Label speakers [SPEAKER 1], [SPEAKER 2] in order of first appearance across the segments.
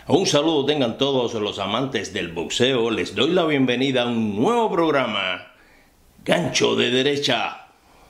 [SPEAKER 1] Un saludo tengan todos los amantes del boxeo. Les doy la bienvenida a un nuevo programa, Gancho de Derecha.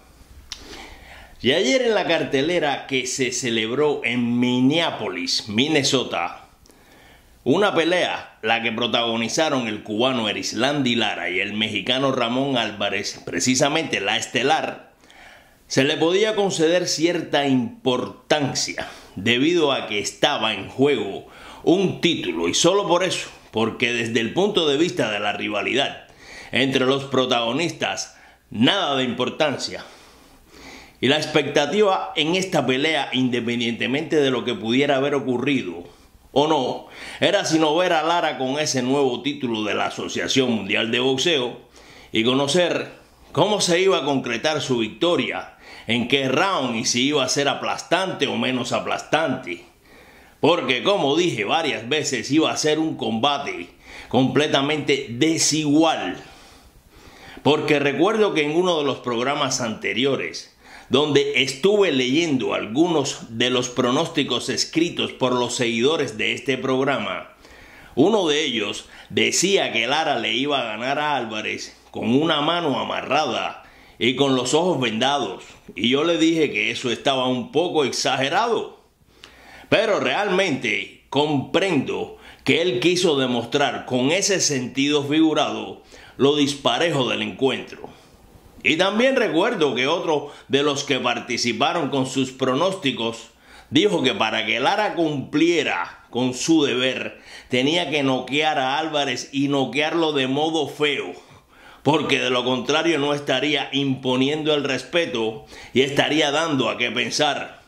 [SPEAKER 1] Y ayer en la cartelera que se celebró en Minneapolis, Minnesota, una pelea, la que protagonizaron el cubano Erislandy Lara y el mexicano Ramón Álvarez, precisamente la estelar, se le podía conceder cierta importancia debido a que estaba en juego un título, y solo por eso, porque desde el punto de vista de la rivalidad entre los protagonistas, nada de importancia. Y la expectativa en esta pelea, independientemente de lo que pudiera haber ocurrido o no, era sino ver a Lara con ese nuevo título de la Asociación Mundial de Boxeo y conocer cómo se iba a concretar su victoria, en qué round y si iba a ser aplastante o menos aplastante. Porque, como dije varias veces, iba a ser un combate completamente desigual. Porque recuerdo que en uno de los programas anteriores, donde estuve leyendo algunos de los pronósticos escritos por los seguidores de este programa, uno de ellos decía que Lara le iba a ganar a Álvarez con una mano amarrada y con los ojos vendados. Y yo le dije que eso estaba un poco exagerado. Pero realmente comprendo que él quiso demostrar con ese sentido figurado lo disparejo del encuentro. Y también recuerdo que otro de los que participaron con sus pronósticos dijo que para que Lara cumpliera con su deber tenía que noquear a Álvarez y noquearlo de modo feo, porque de lo contrario no estaría imponiendo el respeto y estaría dando a qué pensar.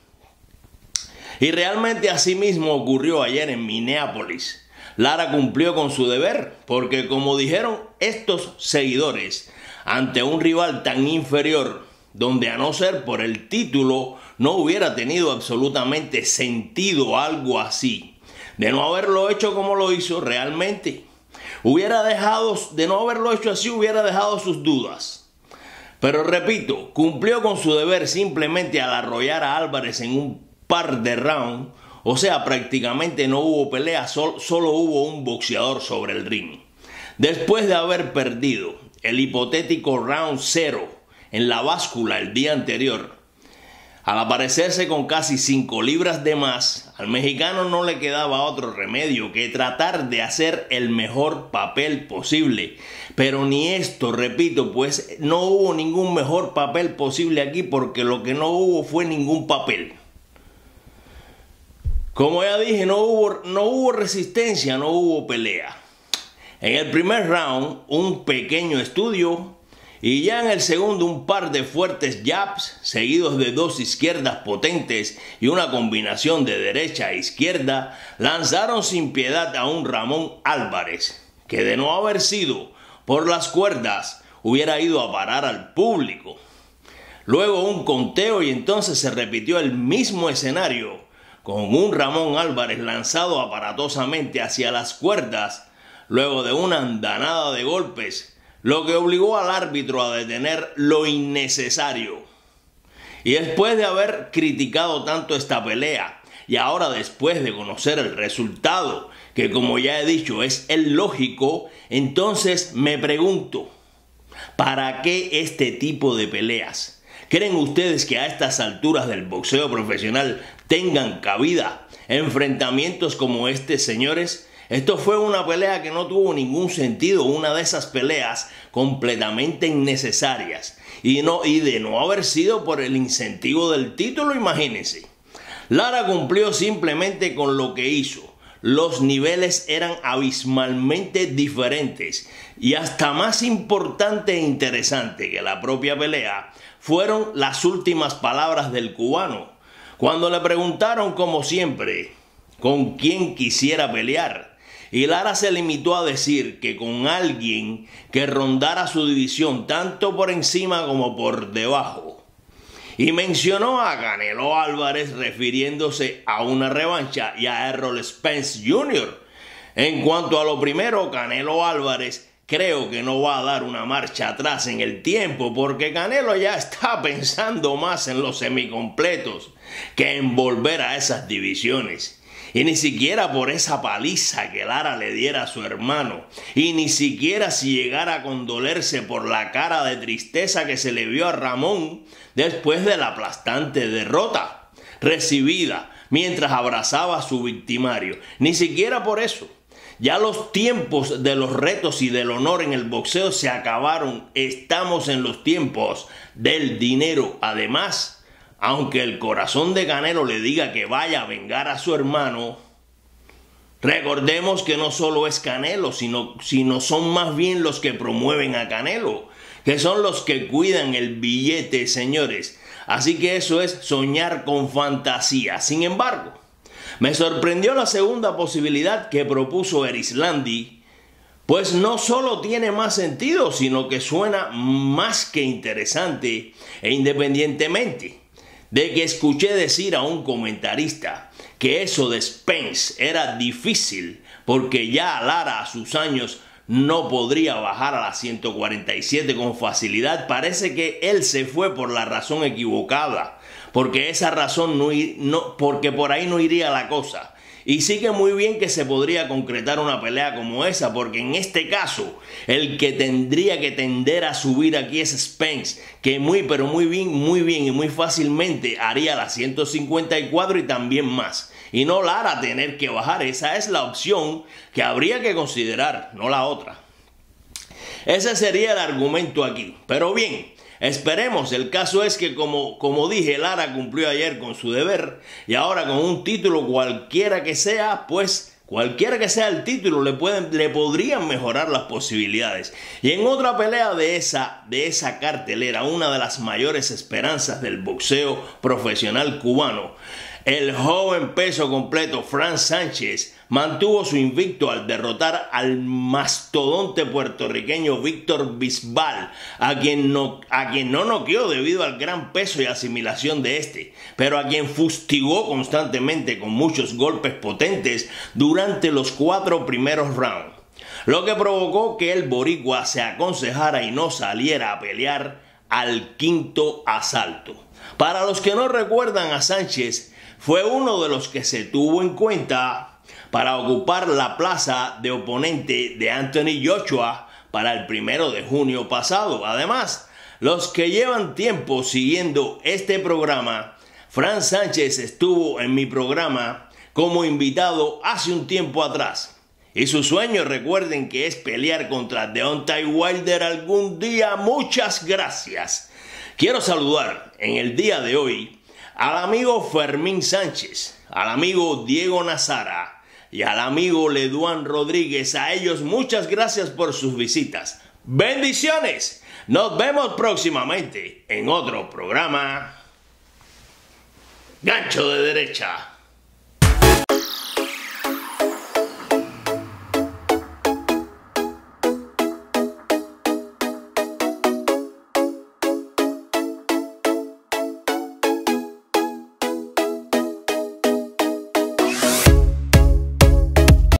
[SPEAKER 1] Y realmente así mismo ocurrió ayer en Minneapolis. Lara cumplió con su deber, porque como dijeron estos seguidores, ante un rival tan inferior, donde a no ser por el título no hubiera tenido absolutamente sentido algo así, de no haberlo hecho como lo hizo realmente, de no haberlo hecho así, hubiera dejado sus dudas. Pero repito, cumplió con su deber simplemente al arrollar a Álvarez en un par de round, o sea, prácticamente no hubo pelea, solo hubo un boxeador sobre el ring. Después de haber perdido el hipotético round 0 en la báscula el día anterior, al aparecerse con casi 5 libras de más, al mexicano no le quedaba otro remedio que tratar de hacer el mejor papel posible. Pero ni esto, repito, pues no hubo ningún mejor papel posible aquí, porque lo que no hubo fue ningún papel. Como ya dije, no hubo resistencia, no hubo pelea. En el primer round, un pequeño estudio, y ya en el segundo un par de fuertes jabs, seguidos de dos izquierdas potentes y una combinación de derecha e izquierda, lanzaron sin piedad a un Ramón Álvarez, que de no haber sido por las cuerdas, hubiera ido a parar al público. Luego un conteo y entonces se repitió el mismo escenario, con un Ramón Álvarez lanzado aparatosamente hacia las cuerdas, luego de una andanada de golpes, lo que obligó al árbitro a detener lo innecesario. Y después de haber criticado tanto esta pelea, y ahora después de conocer el resultado, que como ya he dicho es el lógico, entonces me pregunto, ¿para qué este tipo de peleas? ¿Creen ustedes que a estas alturas del boxeo profesional tengan cabida enfrentamientos como este, señores? Esto fue una pelea que no tuvo ningún sentido, una de esas peleas completamente innecesarias. Y de no haber sido por el incentivo del título, imagínense. Lara cumplió simplemente con lo que hizo. Los niveles eran abismalmente diferentes, y hasta más importante e interesante que la propia pelea fueron las últimas palabras del cubano, cuando le preguntaron, como siempre, con quién quisiera pelear. Y Lara se limitó a decir que con alguien que rondara su división tanto por encima como por debajo. Y mencionó a Canelo Álvarez refiriéndose a una revancha y a Errol Spence Jr. En cuanto a lo primero, Canelo Álvarez creo que no va a dar una marcha atrás en el tiempo, porque Canelo ya está pensando más en los semicompletos que en volver a esas divisiones. Y ni siquiera por esa paliza que Lara le diera a su hermano. Y ni siquiera si llegara a condolerse por la cara de tristeza que se le vio a Ramón después de la aplastante derrota recibida mientras abrazaba a su victimario. Ni siquiera por eso. Ya los tiempos de los retos y del honor en el boxeo se acabaron. Estamos en los tiempos del dinero. Además, aunque el corazón de Canelo le diga que vaya a vengar a su hermano, recordemos que no solo es Canelo, sino son más bien los que promueven a Canelo, que son los que cuidan el billete, señores. Así que eso es soñar con fantasía. Sin embargo, me sorprendió la segunda posibilidad que propuso Erislandy, pues no solo tiene más sentido, sino que suena más que interesante, e independientemente de que escuché decir a un comentarista que eso de Spence era difícil porque ya Lara a sus años no podría bajar a las 147 con facilidad, parece que él se fue por la razón equivocada, porque esa razón porque por ahí no iría la cosa. Y sí que muy bien que se podría concretar una pelea como esa, porque en este caso el que tendría que tender a subir aquí es Spence, que muy bien y muy fácilmente haría las 154 y también más. Y no Lara tener que bajar. Esa es la opción que habría que considerar, no la otra. Ese sería el argumento aquí. Pero bien, esperemos. El caso es que como dije, Lara cumplió ayer con su deber y ahora con un título cualquiera que sea, pues cualquiera que sea el título le podrían mejorar las posibilidades. Y en otra pelea de esa cartelera, una de las mayores esperanzas del boxeo profesional cubano, el joven peso completo Fran Sánchez mantuvo su invicto al derrotar al mastodonte puertorriqueño Víctor Bisbal, a quien no noqueó debido al gran peso y asimilación de este, pero a quien fustigó constantemente con muchos golpes potentes durante los 4 primeros rounds, lo que provocó que el boricua se aconsejara y no saliera a pelear al 5º asalto. Para los que no recuerdan a Sánchez, fue uno de los que se tuvo en cuenta para ocupar la plaza de oponente de Anthony Joshua para el 1 de junio pasado. Además, los que llevan tiempo siguiendo este programa, Fran Sánchez estuvo en mi programa como invitado hace un tiempo atrás. Y su sueño, recuerden que es pelear contra Deontay Wilder algún día. Muchas gracias. Quiero saludar en el día de hoy al amigo Fermín Sánchez, al amigo Diego Nazara y al amigo Leduán Rodríguez. A ellos muchas gracias por sus visitas. Bendiciones. Nos vemos próximamente en otro programa. Gancho de Derecha.